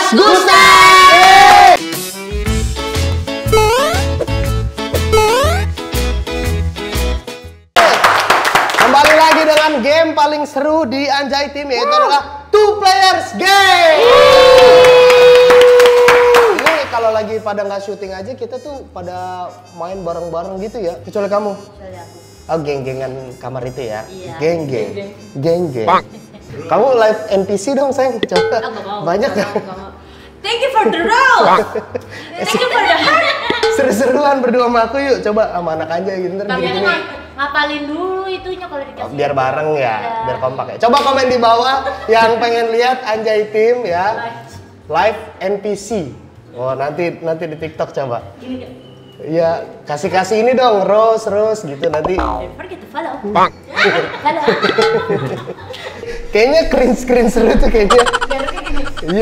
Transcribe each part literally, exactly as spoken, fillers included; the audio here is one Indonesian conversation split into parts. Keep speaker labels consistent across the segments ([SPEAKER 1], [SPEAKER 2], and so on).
[SPEAKER 1] Mas Gustaf. Kembali lagi dengan game paling seru di Anjay Team, yaitu adalah Two Players Game. Ini kalau lagi pada nggak syuting aja, kita tuh pada main bareng-bareng gitu ya, kecuali kamu. Oh, geng-gengan kamar itu ya? Iya. Geng-geng. Geng-geng. Kamu live N P C dong, sayang. Coba. Oh, banyak kan?
[SPEAKER 2] Thank you for the role. Thank you for the heart.
[SPEAKER 1] Seru-seruan berdua sama aku yuk. Coba sama anak aja gitu. Ntar
[SPEAKER 2] tapi
[SPEAKER 1] gini.
[SPEAKER 2] ngapalin dulu itunya kalau dikasih.
[SPEAKER 1] Oh, biar bareng ya, ya, biar kompak ya. Coba komen di bawah yang pengen lihat Anjay Team ya. Live N P C. Oh, nanti nanti di TikTok coba. Iya, kasih-kasih ini dong, Rose, Rose gitu nanti.
[SPEAKER 2] Don't forget to follow.
[SPEAKER 1] Pak.
[SPEAKER 2] Follow.
[SPEAKER 1] Kayaknya screen-screen seru tuh kayaknya. Iya.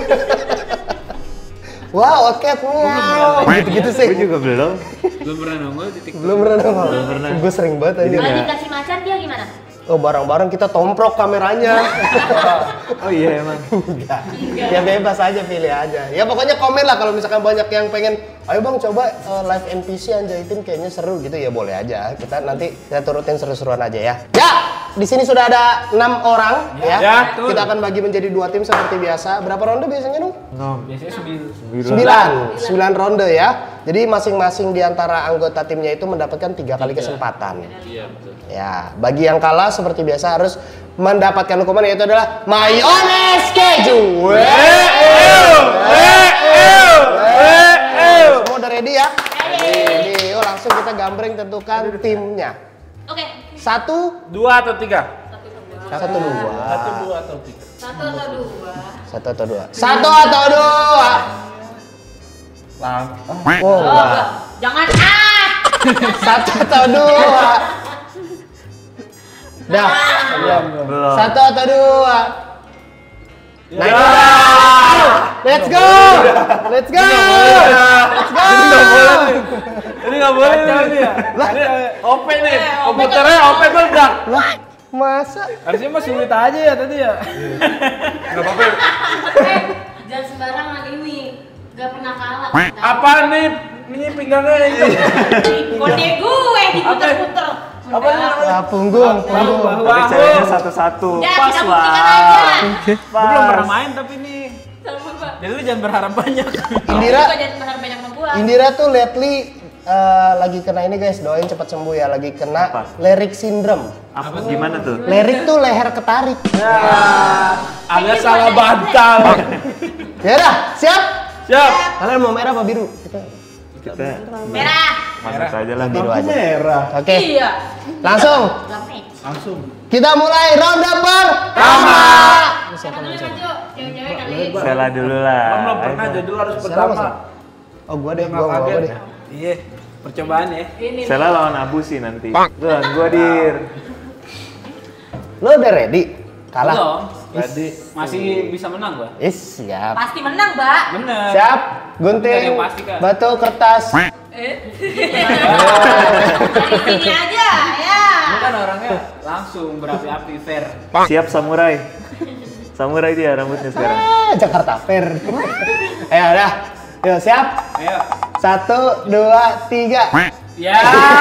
[SPEAKER 1] Wow, oke, wow. Gitu-gitu sih.
[SPEAKER 3] Gue juga belum.
[SPEAKER 4] Belum pernah nongol di TikTok.
[SPEAKER 1] Belum pernah nongol.
[SPEAKER 3] Belum pernah.
[SPEAKER 1] Gue sering banget aja.
[SPEAKER 2] Kalau dikasih macan dia gimana?
[SPEAKER 1] Oh, bareng-bareng kita tomprok kameranya.
[SPEAKER 3] Oh iya emang.
[SPEAKER 1] Enggak. Ya bebas aja, pilih aja. Ya pokoknya komen lah kalau misalkan banyak yang pengen, ayo bang coba uh, live N P C Anjay Team kayaknya seru gitu ya, boleh aja. Kita nanti kita turutin seru-seruan aja ya. Ya, di sini sudah ada enam orang ya.
[SPEAKER 4] Ya,
[SPEAKER 1] ya. Kita akan bagi menjadi dua tim seperti biasa. Berapa ronde biasanya dong?
[SPEAKER 3] enam.
[SPEAKER 4] Biasanya sembilan.
[SPEAKER 1] Sembilan. Sembilan ronde ya. Jadi masing-masing di antara anggota timnya itu mendapatkan tiga kali kesempatan.
[SPEAKER 4] Iya betul.
[SPEAKER 1] Ya, bagi yang kalah seperti biasa harus mendapatkan hukuman, yaitu adalah mayones keju. Semua udah ready ya? Ready. Yuk langsung kita gambreng tentukan timnya.
[SPEAKER 2] Oke.
[SPEAKER 1] Satu,
[SPEAKER 4] Dua atau tiga?
[SPEAKER 1] satu dua.
[SPEAKER 4] Satu dua atau tiga?
[SPEAKER 2] Satu atau dua?
[SPEAKER 1] Satu atau dua. Satu atau dua.
[SPEAKER 4] Lang.
[SPEAKER 1] Oh,
[SPEAKER 2] Oh,
[SPEAKER 1] enggak.
[SPEAKER 2] jangan ah.
[SPEAKER 1] Satu atau dua. Dah.
[SPEAKER 3] Belum. Belum.
[SPEAKER 1] Satu atau dua. Nah,
[SPEAKER 4] Ya.
[SPEAKER 1] let's go. Let's go. Let's go.
[SPEAKER 4] Ini nggak boleh nih. Ini nggak boleh nih. Ini O P nih. Komputernya O P meledak.
[SPEAKER 1] Lah, masa?
[SPEAKER 4] Harusnya mah sulit aja ya tadi ya. Nggak apa-apa.
[SPEAKER 2] Eh, jangan sembarangan ini. Gak pernah kalah.
[SPEAKER 4] Apa nih? Ini pinggangnya itu.
[SPEAKER 2] Kode gue diputer-puter.
[SPEAKER 4] Apa ini namanya?
[SPEAKER 1] Ah, punggung, punggung.
[SPEAKER 3] Tapi caranya satu-satu.
[SPEAKER 2] Ya,
[SPEAKER 3] Pas
[SPEAKER 2] kita
[SPEAKER 3] lah.
[SPEAKER 2] buktikan aja.
[SPEAKER 4] Gue belum pernah main tapi ini.
[SPEAKER 2] Sama Pak.
[SPEAKER 4] Jadi lu jangan berharap banyak.
[SPEAKER 1] Indira,
[SPEAKER 2] Juga jangan berharap banyak sama gua.
[SPEAKER 1] Indira tuh lately uh, lagi kena ini guys, doain cepat sembuh ya. Lagi kena
[SPEAKER 3] Apa?
[SPEAKER 1] Lyric syndrome.
[SPEAKER 3] Apa gimana tuh?
[SPEAKER 1] Lyric tuh leher ketarik.
[SPEAKER 4] Ya, agak salah bantal.
[SPEAKER 1] Ya udah, siap?
[SPEAKER 4] Siap.
[SPEAKER 1] Kalian mau merah apa biru? Kita
[SPEAKER 3] Kita
[SPEAKER 2] Merah.
[SPEAKER 3] masuk aja lah.
[SPEAKER 1] biru aja.
[SPEAKER 4] Merah.
[SPEAKER 1] Oke.
[SPEAKER 2] Iya.
[SPEAKER 1] Langsung.
[SPEAKER 2] Gak match.
[SPEAKER 4] Langsung.
[SPEAKER 1] Kita mulai ronde pertama.
[SPEAKER 2] Siapa dulu maju? Cewek-cewek kali.
[SPEAKER 3] Sela dulu lah.
[SPEAKER 4] Kamu belum pernah jadi lu harus
[SPEAKER 1] Siapa,
[SPEAKER 4] pertama.
[SPEAKER 1] Mas? Oh, gua deh,
[SPEAKER 4] Nggak
[SPEAKER 1] gua gua
[SPEAKER 4] kaget.
[SPEAKER 1] gua deh.
[SPEAKER 4] Iya, percobaan ya.
[SPEAKER 2] Ini.
[SPEAKER 3] Sela lawan Abu sih nanti. Tuh, gua dir.
[SPEAKER 1] Lo udah ready? Kalah.
[SPEAKER 4] Belum. Jadi masih bisa menang gua.
[SPEAKER 1] Is, siap.
[SPEAKER 2] Pasti menang, Mbak.
[SPEAKER 4] Bener.
[SPEAKER 1] Siap.
[SPEAKER 4] Nggak ada
[SPEAKER 1] Gunting,
[SPEAKER 4] yang pasti, Kak.
[SPEAKER 1] batu, kertas.
[SPEAKER 2] Eh. Dari sini aja, ya.
[SPEAKER 4] Lu kan orangnya langsung berapi-api fair.
[SPEAKER 3] Siap samurai. Samurai dia rambutnya sekarang.
[SPEAKER 1] Ah, Jakarta Fair. Eh, udah. Yuk, siap?
[SPEAKER 4] Ayo.
[SPEAKER 1] Satu, dua, tiga.
[SPEAKER 4] Ya.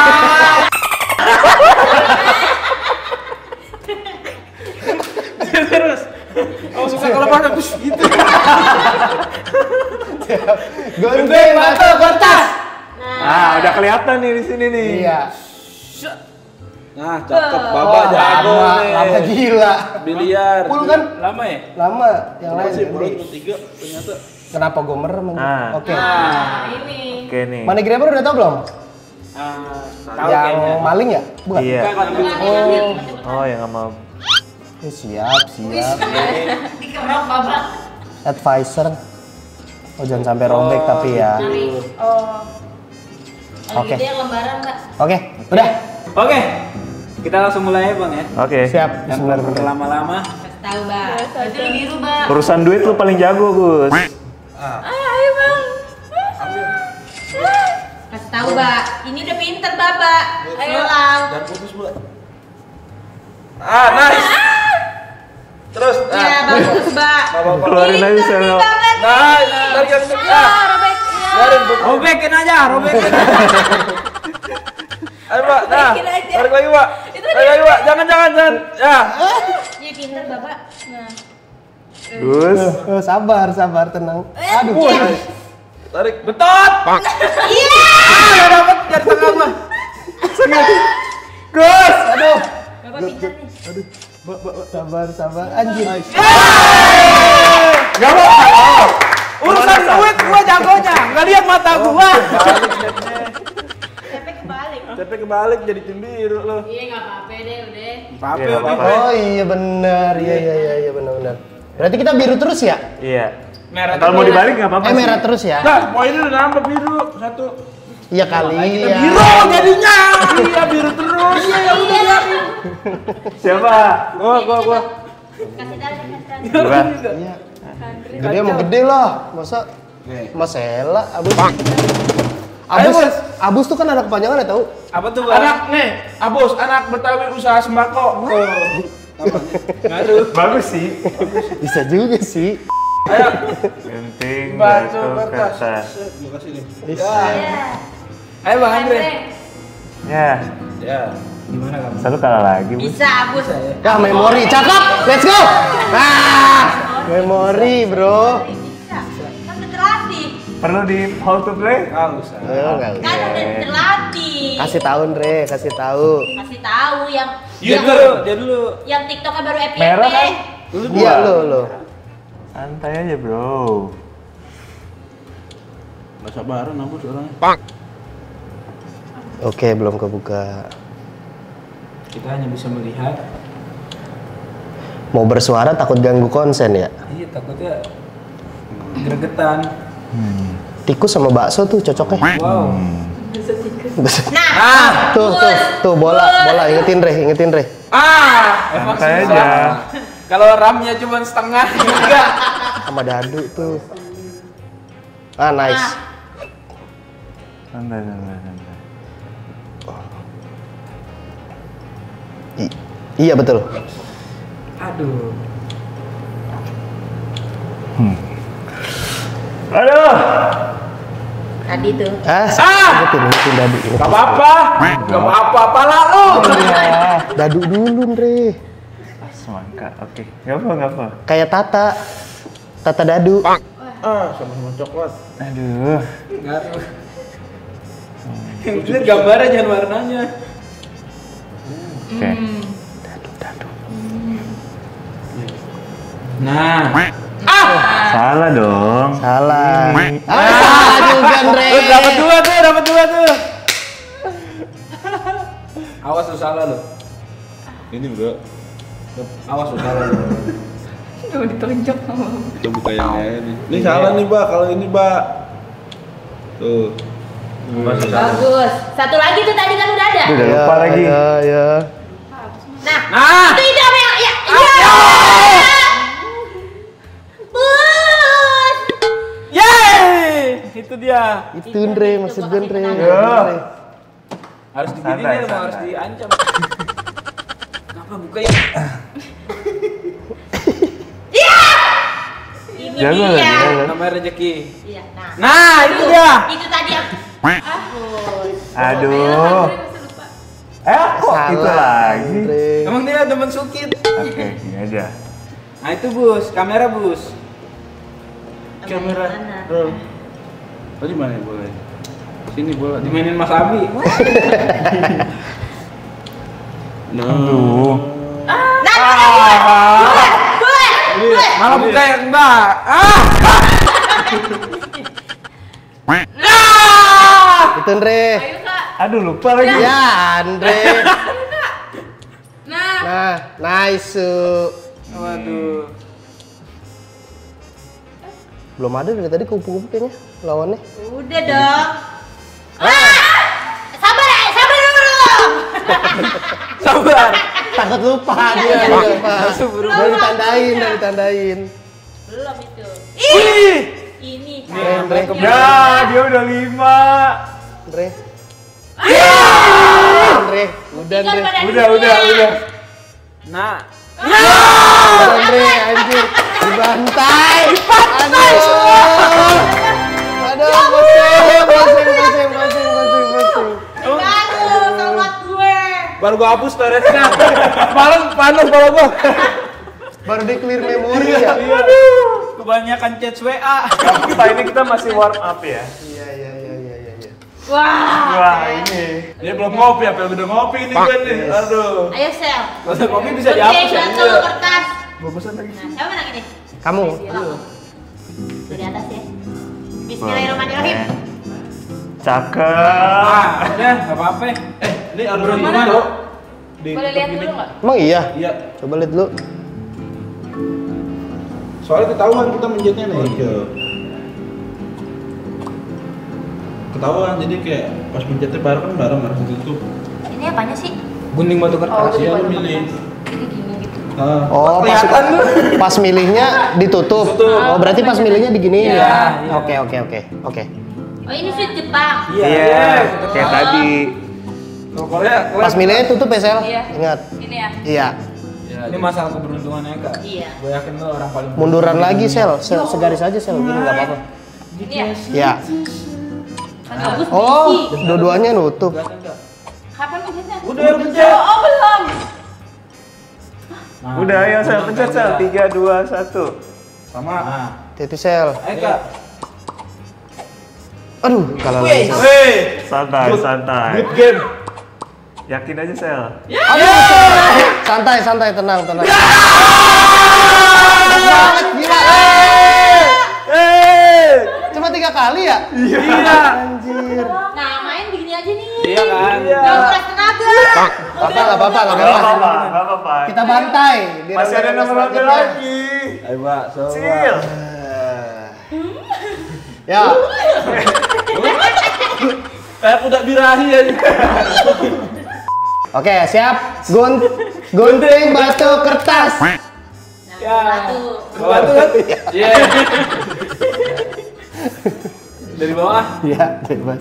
[SPEAKER 4] Terus. Oh, suka kalau pada bus gitu.
[SPEAKER 1] Gunting, batu, kertas.
[SPEAKER 3] Ah, udah kelihatan nih di sini nih.
[SPEAKER 1] Iya.
[SPEAKER 4] Nah, cakep
[SPEAKER 1] Oh,
[SPEAKER 4] Baba jago
[SPEAKER 1] lama,
[SPEAKER 4] nih.
[SPEAKER 1] lama gila.
[SPEAKER 4] Biliar.
[SPEAKER 1] Full kan?
[SPEAKER 4] Lama ya?
[SPEAKER 1] Lama. Yang lain
[SPEAKER 4] Masih
[SPEAKER 1] ini.
[SPEAKER 4] baru tiga ternyata.
[SPEAKER 1] Kenapa gue merem? ini?
[SPEAKER 3] Ah.
[SPEAKER 1] Oke.
[SPEAKER 2] Nah, ini.
[SPEAKER 3] Oke nih.
[SPEAKER 1] Money Grabber udah tau belum?
[SPEAKER 4] Ah, tahu
[SPEAKER 1] Yang
[SPEAKER 4] kayaknya.
[SPEAKER 1] maling ya? Bukan?
[SPEAKER 3] Iya.
[SPEAKER 4] Bukan, ambil.
[SPEAKER 1] Oh.
[SPEAKER 3] Oh, yang sama
[SPEAKER 1] Eh, siap, siap.
[SPEAKER 2] Dikerok babak.
[SPEAKER 1] Advisor. Oh, jangan sampai robek
[SPEAKER 4] Oh,
[SPEAKER 1] tapi ya.
[SPEAKER 2] Dari oh. Kalau
[SPEAKER 1] Oke.
[SPEAKER 2] gitu yang lembaran, Mbak.
[SPEAKER 1] Oke, udah.
[SPEAKER 4] Oke. Kita langsung mulai ya, Bang ya.
[SPEAKER 3] Oke.
[SPEAKER 1] Siap.
[SPEAKER 4] Yang
[SPEAKER 1] Bismillahirrahmanirrahim.
[SPEAKER 4] berlama-lama.
[SPEAKER 2] Kasih tahu, Mbak. Itu di biru, Mbak.
[SPEAKER 3] Urusan duit lu paling jago, Gus.
[SPEAKER 2] Ayo, Bang. Kasih tahu, Mbak. Ini udah pinter, Bapak. Ayo, Lau.
[SPEAKER 4] Dan putus, Bu. Ah, nice. Terus.
[SPEAKER 2] Iya, bagus, Mbak.
[SPEAKER 3] Keluarin aja seno.
[SPEAKER 4] Nah, tarik yang itu.
[SPEAKER 2] Ya, robek.
[SPEAKER 4] Biarin,
[SPEAKER 5] Robekin aja, robekin.
[SPEAKER 4] Ayo, Pak. Nah,
[SPEAKER 2] Robekin aja.
[SPEAKER 4] tarik lagi, Pak. Tarik lagi, Pak. Jangan, jangan, jangan. Ya.
[SPEAKER 2] Iya, pintar, Bapak. Nah.
[SPEAKER 3] Gus.
[SPEAKER 1] Eh, sabar, sabar, tenang. Aduh.
[SPEAKER 4] Wih. Tarik. Betot.
[SPEAKER 2] Iya.
[SPEAKER 4] Ah, dapat dari tengah mah.
[SPEAKER 1] Gus, aduh.
[SPEAKER 2] Bapak pintar nih.
[SPEAKER 1] Aduh. Ba- ba- ba- Sabar, sabar. Anjir.
[SPEAKER 4] Gak mau.
[SPEAKER 5] Urusan duit gua jagonya, nggak lihat mata gua.
[SPEAKER 2] Sampai kebalik.
[SPEAKER 4] Tapi kebalik jadi tim biru lo.
[SPEAKER 2] Iya, nggak apa-apa deh, udah.
[SPEAKER 4] Apa
[SPEAKER 3] Iya, apa-apa.
[SPEAKER 1] Oh iya benar. Iya iya iya iya benar benar. Berarti kita biru terus ya?
[SPEAKER 3] Iya.
[SPEAKER 4] Merah.
[SPEAKER 3] Kalau mau dibalik nggak apa-apa
[SPEAKER 1] Eh
[SPEAKER 3] sih.
[SPEAKER 1] merah terus ya?
[SPEAKER 4] Nah, poinnya udah nambah biru satu.
[SPEAKER 1] Iya kali ya.
[SPEAKER 4] Biru jadinya. Iya biru terus. Iya ya udah biarin.
[SPEAKER 3] Siapa?
[SPEAKER 4] Gua gua gua.
[SPEAKER 2] Kasih tahu, kasih tahu.
[SPEAKER 3] Coba.
[SPEAKER 1] Iya. Gede mau gede lah. Masa Mas Ella Abus. Abus, Abus tuh kan anak kepanjangan ya tahu?
[SPEAKER 5] Apa tuh, Bang?
[SPEAKER 4] Anak nih, Abus, anak Betawi usaha sembako. Tuh.
[SPEAKER 5] Ngaruh.
[SPEAKER 3] Bagus sih.
[SPEAKER 1] Bisa juga sih.
[SPEAKER 4] Ayo.
[SPEAKER 3] Genting
[SPEAKER 4] Batu
[SPEAKER 3] batu
[SPEAKER 4] kertas.
[SPEAKER 3] kertas.
[SPEAKER 4] Gua kasih nih.
[SPEAKER 1] Bisa.
[SPEAKER 2] Iya.
[SPEAKER 5] Ayo Bang Andre.
[SPEAKER 3] Ya.
[SPEAKER 4] Ya.
[SPEAKER 5] Gimana kamu?
[SPEAKER 3] Selalu kalah lagi. Bu.
[SPEAKER 2] Bisa, Abus.
[SPEAKER 1] Ya memori, cakep. Let's go. Ah, memori bro.
[SPEAKER 2] Bisa. Kan udah terlatih.
[SPEAKER 3] Perlu di how to play?
[SPEAKER 4] Enggak usah.
[SPEAKER 1] Ayo enggak.
[SPEAKER 2] Kan udah terlatih.
[SPEAKER 1] Kasih tahu Andre, kasih tahu.
[SPEAKER 2] Kasih tahu yang
[SPEAKER 4] Iya
[SPEAKER 2] yang,
[SPEAKER 4] dulu.
[SPEAKER 5] Dia dulu.
[SPEAKER 2] yang TikToknya baru F Y P.
[SPEAKER 3] Merah kan?
[SPEAKER 4] Dulu
[SPEAKER 1] Iya
[SPEAKER 4] dua.
[SPEAKER 1] lo lo.
[SPEAKER 3] Santai aja, Bro.
[SPEAKER 4] Enggak sabaran Abus orangnya.
[SPEAKER 1] Oke, belum kebuka.
[SPEAKER 5] Kita hanya bisa melihat.
[SPEAKER 1] Mau bersuara takut ganggu konsen ya?
[SPEAKER 5] Iya, takutnya gregetan.
[SPEAKER 1] Tikus sama bakso tuh cocoknya.
[SPEAKER 5] Wow.
[SPEAKER 2] Nah,
[SPEAKER 1] Tuh, tuh, tuh bola, bola ingetin Re, ingetin Re.
[SPEAKER 5] Ah, emang
[SPEAKER 3] Santai
[SPEAKER 5] susah.
[SPEAKER 3] aja.
[SPEAKER 5] Kalau RAM-nya cuma setengah juga.
[SPEAKER 1] Sama dadu tuh. Ah, nice.
[SPEAKER 3] Santai, santai, santai.
[SPEAKER 1] I- iya betul.
[SPEAKER 5] Aduh.
[SPEAKER 3] Aduh.
[SPEAKER 2] tadi tuh.
[SPEAKER 1] Ah, ah! Ingetin, ingetin dadu. Ingetin.
[SPEAKER 4] Gak apa-apa. Gak apa-apa. Apalah lu.
[SPEAKER 1] Dadu dulu, Re.
[SPEAKER 3] Ah, semangka. Oke. Enggak apa, enggak apa.
[SPEAKER 1] Kayak Tata. Tata dadu.
[SPEAKER 4] Ah, sama-sama coklat.
[SPEAKER 3] Aduh.
[SPEAKER 5] Ngaruh. Yang penting gambarnya jangan warnanya.
[SPEAKER 3] Oke.
[SPEAKER 1] Dadu, dadu.
[SPEAKER 5] Nah.
[SPEAKER 3] Salah dong.
[SPEAKER 1] Salah.
[SPEAKER 3] Ini.
[SPEAKER 1] Ah, salah juga, Re.
[SPEAKER 5] Lu dapat dua tuh, dapat dua tuh. Awas lu salah lu.
[SPEAKER 4] Ini bro.
[SPEAKER 5] Awas lu salah lu.
[SPEAKER 2] Udah ditonjok sama.
[SPEAKER 4] Kita buka yang lain nih. Ini salah nih, Mbak. Kalau ini, Mbak. Tuh.
[SPEAKER 3] Masuk salah.
[SPEAKER 2] Bagus. Satu lagi tuh tadi kan udah ada.
[SPEAKER 3] Aduh, udah lupa lagi.
[SPEAKER 1] Ya, ya.
[SPEAKER 2] Nah,
[SPEAKER 5] Nah.
[SPEAKER 2] itu itu apa yang ya? Iya. Bus.
[SPEAKER 5] Yeay! Itu dia.
[SPEAKER 1] Itu Re, maksud gue Re.
[SPEAKER 3] Ya.
[SPEAKER 5] Harus digini
[SPEAKER 3] Santai,
[SPEAKER 5] nih,
[SPEAKER 3] santai.
[SPEAKER 5] harus diancam. Kenapa buka ya?
[SPEAKER 2] Ini
[SPEAKER 3] Jago
[SPEAKER 2] dia.
[SPEAKER 3] lagi, jago.
[SPEAKER 5] Namanya rezeki.
[SPEAKER 2] Iya, nah.
[SPEAKER 5] Nah, itu dia.
[SPEAKER 2] Itu tadi yang Bus.
[SPEAKER 3] Aduh. Eh, kok itu lagi?
[SPEAKER 1] Re.
[SPEAKER 5] Emang dia teman sukit.
[SPEAKER 3] Oke, gini aja.
[SPEAKER 5] Nah, itu bus, kamera bus.
[SPEAKER 4] Kamera.
[SPEAKER 2] Mana?
[SPEAKER 4] Roll. Tadi mana boleh? Sini bola.
[SPEAKER 5] Dimainin Mas Abi.
[SPEAKER 4] Nah.
[SPEAKER 3] Aduh.
[SPEAKER 2] Nah, boleh. Boleh. Boleh.
[SPEAKER 5] Malah buka yang enggak. Ah!
[SPEAKER 1] Itu Re.
[SPEAKER 2] Ayo, Kak.
[SPEAKER 3] Aduh, lupa lagi.
[SPEAKER 1] Ya, Andre.
[SPEAKER 2] Nah.
[SPEAKER 1] Nah, nice. Su.
[SPEAKER 5] Waduh.
[SPEAKER 1] Belum ada dari tadi kupu-kupu kayaknya lawannya.
[SPEAKER 2] Udah dong. Ah! Sabar ya, sabar dulu.
[SPEAKER 5] Sabar.
[SPEAKER 1] Takut lupa dia, dia lupa.
[SPEAKER 5] Langsung berubah.
[SPEAKER 1] Udah ditandain, udah ditandain.
[SPEAKER 2] Belum itu.
[SPEAKER 5] Ih!
[SPEAKER 2] Ini
[SPEAKER 1] Andre,
[SPEAKER 2] kan.
[SPEAKER 1] Andre.
[SPEAKER 3] Ya, dia udah lima.
[SPEAKER 1] Andre. Andre, udah Andre.
[SPEAKER 2] Tinggal pada
[SPEAKER 3] Udah,
[SPEAKER 2] dunia.
[SPEAKER 3] udah, udah.
[SPEAKER 5] Nah,
[SPEAKER 1] Andre, anjir. Dibantai. Dibantai semua. Aduh, pusing, pusing, pusing, pusing, pusing, pusing.
[SPEAKER 2] Aduh, sobat gue.
[SPEAKER 5] Baru gua hapus storage-nya. Malam panas kalau gua.
[SPEAKER 1] Baru di clear memori ya.
[SPEAKER 5] Aduh. Kebanyakan chat W A.
[SPEAKER 3] Kita ini kita masih warm up ya.
[SPEAKER 1] Iya, iya, iya, iya, iya, iya.
[SPEAKER 2] Wah.
[SPEAKER 3] Wah, ini.
[SPEAKER 4] Dia belum ngopi, apa udah ngopi nih kan nih. Aduh.
[SPEAKER 2] Ayo sel.
[SPEAKER 5] Masa kopi bisa
[SPEAKER 2] Gunting
[SPEAKER 5] dihapus ya?
[SPEAKER 2] batu kertas.
[SPEAKER 4] Gua pesan lagi.
[SPEAKER 2] Nah, siapa menang ini?
[SPEAKER 1] Kamu.
[SPEAKER 2] Dari atas ya. Bismillahirrahmanirrahim.
[SPEAKER 3] Cakep.
[SPEAKER 5] Ah, udah enggak apa-apa.
[SPEAKER 4] Eh, ini ada
[SPEAKER 5] Berapa
[SPEAKER 4] di
[SPEAKER 5] mana?
[SPEAKER 4] mana? Di
[SPEAKER 2] Boleh lihat dulu nggak?
[SPEAKER 1] Emang iya?
[SPEAKER 4] Iya.
[SPEAKER 1] Coba lihat dulu.
[SPEAKER 4] Soalnya ketahuan kita menjetnya nih. Oke. Ketahuan jadi kayak pas menjetnya bareng kan bareng harus ditutup.
[SPEAKER 2] Ini apanya sih?
[SPEAKER 5] Gunting batu kertas.
[SPEAKER 4] Iya lu milih.
[SPEAKER 2] Ini gini gitu.
[SPEAKER 4] Ah.
[SPEAKER 1] Oh, pas, pas milihnya ditutup. Oh, berarti pas milihnya diginiin ya?
[SPEAKER 5] Iya, iya.
[SPEAKER 1] Oke, oke, oke. Oke.
[SPEAKER 2] Oh, ini sweet Jepang.
[SPEAKER 3] Iya, kayak tadi.
[SPEAKER 4] Pokoknya
[SPEAKER 1] Pas milihnya tutup ya, Sel?
[SPEAKER 2] Iya.
[SPEAKER 1] Ingat.
[SPEAKER 2] Ini ya.
[SPEAKER 1] Iya.
[SPEAKER 5] Ini masalah keberuntungannya Kak.
[SPEAKER 2] Iya.
[SPEAKER 5] Gue yakin lo orang paling
[SPEAKER 1] Munduran lagi, Sel. Sel segaris aja, Sel. Gini nggak apa-apa.
[SPEAKER 2] Ini ya.
[SPEAKER 1] Iya.
[SPEAKER 2] Kan bagus
[SPEAKER 1] Oh,
[SPEAKER 2] biji.
[SPEAKER 1] dua-duanya nutup.
[SPEAKER 5] Kelihatan nggak?
[SPEAKER 2] Kapan pencetnya?
[SPEAKER 5] Udah pencet.
[SPEAKER 2] Oh, oh, belum.
[SPEAKER 5] Nah,
[SPEAKER 3] Udah, ayo Sel,
[SPEAKER 5] udah,
[SPEAKER 3] pencet
[SPEAKER 5] udah.
[SPEAKER 3] Sel. tiga, dua, satu.
[SPEAKER 4] sama.
[SPEAKER 5] Nah,
[SPEAKER 1] Titi, Sel.
[SPEAKER 5] eh Kak.
[SPEAKER 1] Aduh, kalau
[SPEAKER 5] Wih.
[SPEAKER 1] lagi. Sel.
[SPEAKER 4] Hey,
[SPEAKER 3] Santai, santai.
[SPEAKER 4] good game.
[SPEAKER 3] Yakin aja Sel.
[SPEAKER 1] Aduh, Sel. Santai, santai, tenang, tenang. Banget, gila. Eh. Cuma tiga kali ya?
[SPEAKER 5] Iya.
[SPEAKER 1] Anjir.
[SPEAKER 2] Nah, main begini aja nih.
[SPEAKER 5] Iya kan?
[SPEAKER 2] Jangan keras tenaga.
[SPEAKER 1] Apa, nggak apa-apa, nggak
[SPEAKER 3] Gak
[SPEAKER 1] apa-apa.
[SPEAKER 3] apa-apa, gak apa-apa.
[SPEAKER 1] Kita bantai. di
[SPEAKER 3] Masih ada
[SPEAKER 1] ronde
[SPEAKER 3] nomor ronde
[SPEAKER 1] selanjutnya.
[SPEAKER 3] lagi.
[SPEAKER 4] Ayo, Pak. So,
[SPEAKER 3] Cil.
[SPEAKER 1] Ya,
[SPEAKER 4] kayak kuda birahi aja.
[SPEAKER 1] oke, siap. Gun gunting batu kertas.
[SPEAKER 2] Nah,
[SPEAKER 5] Ya.
[SPEAKER 2] satu.
[SPEAKER 5] Batu kan? Iya. Dari bawah.
[SPEAKER 1] Iya, bebas.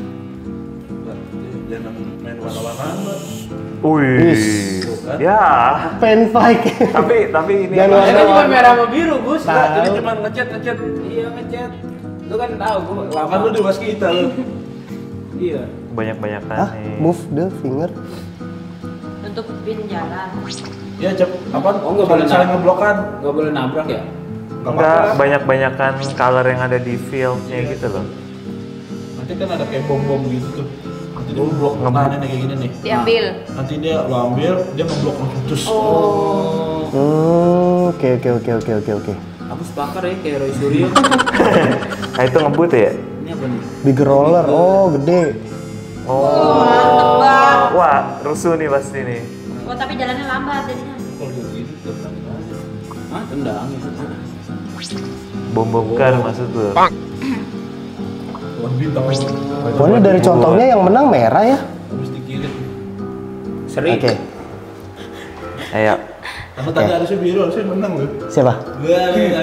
[SPEAKER 4] Jangan main warna-warnaan, Mbak.
[SPEAKER 3] Wih. Ya.
[SPEAKER 1] Pen fight.
[SPEAKER 3] Tapi tapi ini
[SPEAKER 1] Jangan
[SPEAKER 5] Ini
[SPEAKER 1] warna-
[SPEAKER 5] cuma merah sama biru, Gus.
[SPEAKER 1] Tahu.
[SPEAKER 5] Jadi cuma ngecat ngecat. Iya ngecat. Lu kan tahu gua
[SPEAKER 4] Kan
[SPEAKER 5] lama
[SPEAKER 4] lu di bawah kita lu.
[SPEAKER 5] Iya.
[SPEAKER 3] banyak-banyakan
[SPEAKER 1] Hah?
[SPEAKER 3] nih.
[SPEAKER 1] Move the finger.
[SPEAKER 2] Tutupin jalan.
[SPEAKER 4] Ya, cep. Apaan?
[SPEAKER 5] Oh, nggak boleh
[SPEAKER 4] saling
[SPEAKER 5] nabrak.
[SPEAKER 4] ngeblokan.
[SPEAKER 5] Enggak boleh nabrak ya?
[SPEAKER 4] Nggak
[SPEAKER 3] Enggak
[SPEAKER 4] apa-apa.
[SPEAKER 3] banyak-banyakan color yang ada di filmnya gitu loh.
[SPEAKER 4] Nanti kan ada kayak bom-bom gitu tuh. Nanti dia blok
[SPEAKER 3] Ngebom.
[SPEAKER 4] tangannya kayak gini nih.
[SPEAKER 2] Diambil.
[SPEAKER 4] Nanti dia lo ambil, dia ngeblok langsung terus.
[SPEAKER 5] Oh.
[SPEAKER 1] Hmm, oke oke oke oke oke oke.
[SPEAKER 5] Aku sepakat ya kayak Roy Suryo.
[SPEAKER 3] Nah itu ngebut ya?
[SPEAKER 5] Ini apa nih?
[SPEAKER 1] Big roller. Oh, gede.
[SPEAKER 3] Oh.
[SPEAKER 2] Mantep banget.
[SPEAKER 3] Wah, rusuh nih pasti nih.
[SPEAKER 2] Oh, tapi jalannya lambat jadinya.
[SPEAKER 4] Kalau gitu tendang aja.
[SPEAKER 5] Hah? Tendang gitu.
[SPEAKER 3] Bom bom kar maksud lu.
[SPEAKER 4] Wah, bintang.
[SPEAKER 1] Oh, ini dari contohnya yang menang merah ya?
[SPEAKER 4] Habis dikirim.
[SPEAKER 5] Seri.
[SPEAKER 1] Oke.
[SPEAKER 3] Ayo.
[SPEAKER 4] Karena tadi harusnya biru, harusnya menang loh.
[SPEAKER 1] Siapa?
[SPEAKER 4] Gua